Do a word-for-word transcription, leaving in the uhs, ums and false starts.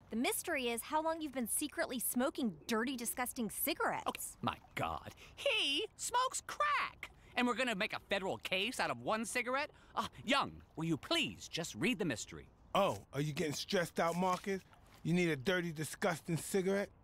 The mystery is how long you've been secretly smoking dirty, disgusting cigarettes. Oh, my God. He smokes crack! And we're gonna make a federal case out of one cigarette? Uh, Young, will you please just read the mystery? Oh, are you getting stressed out, Marcus? You need a dirty, disgusting cigarette?